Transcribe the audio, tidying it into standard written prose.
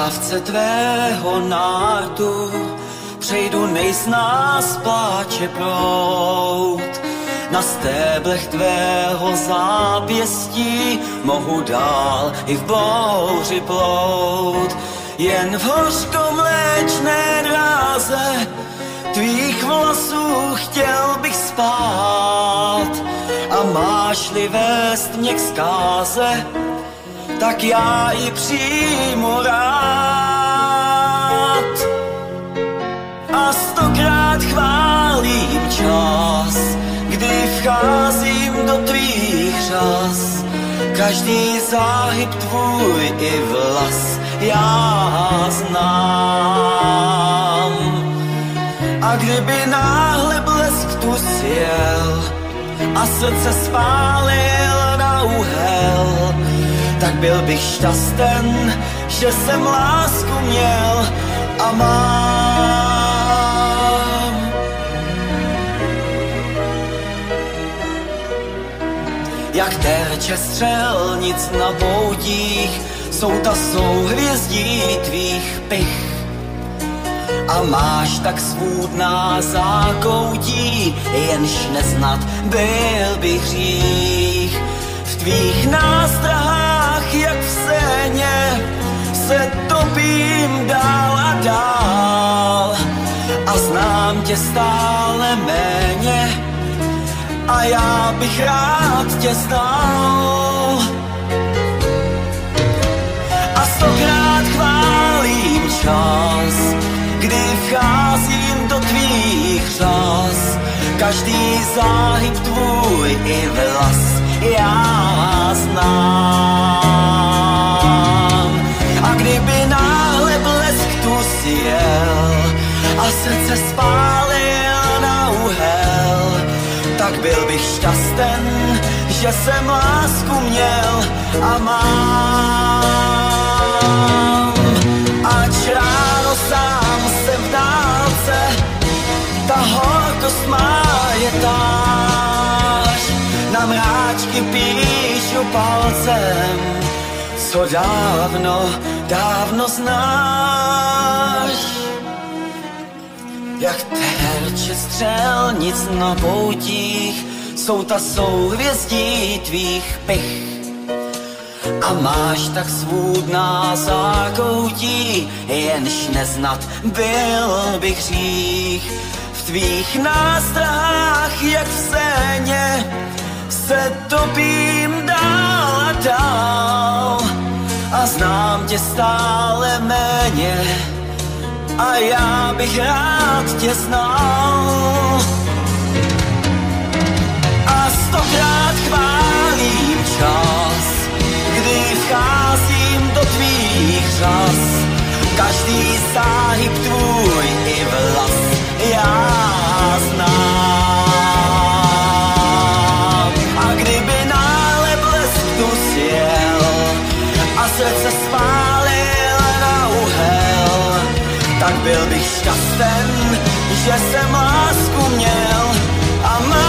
lávce tvého nártu přejdu nejsnáz pláče proud. Na stéblech tvého zápěstí mohu dál i v bouři plout. Jen v hořkomléčné dráze tvých vlasů chtěl bych spát. A máš-li vést mě k zkáze, tak já ji přijmu rád. A stokrát chválím čas, kdy vcházím do tvých řas. Každý záhyb tvůj i vlas já znám. A kdyby náhle blesk tu sjel a srdce spálil na úhel, tak byl bych šťasten, že jsem lásku měl a mám. Jak terče střelnic na poutích jsou ta souhvězdí tvých pych. A máš tak svůdná zákoutí, jenž neznat byl bych hřích. V tvých nástrahách, jak v séně, se topím dál a dál. A znám tě stále méně a já bych rád tě znal. A stokrát chválím čas, kdy vcházím do tvých řas. Každý záhyb tvůj i vlas já znám. A kdyby náhle blesk tu sjel a srdce spálil na úhel, tak byl bych šťasten, že jsem lásku měl a mám. Ač ráno sám jsem v dálce, ta horkost má je táž. Na mráčky píšu palcem, co dávno, dávno znáš. Jak terče střelnic na poutích jsou ta souhvězdí tvých pych. A máš tak svůdná zákoutí, jenž neznat byl bych hřích. V tvých nástrahách, jak v séně, se topím dál a dál. A znám tě stále méně a já bych rád tě znal. A stokrát chválím čas, kdy vcházím do tvých řas. Každý záhyb tvůj i vlas já znám. A kdyby náhle blesk tu sjel a srdce spálil na úhel, tak byl bych šťasten, že jsem lásku měl a mám.